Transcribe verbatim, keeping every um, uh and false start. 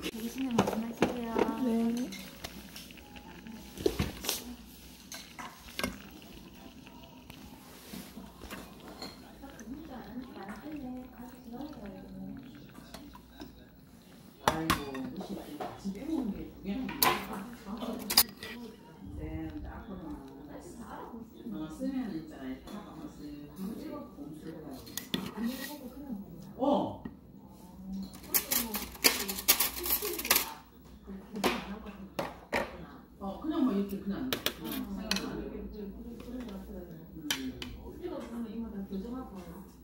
드시면 말씀하세요. 네. 아이고, 무시 같이 빼먹는 게 중요한 네, 앞으로는 어, 쓰면 있잖아요. 하나만 쓱 공수를 해가지고. 어. 어, 그냥 뭐 이렇게 그냥 그냥 생각나. 음.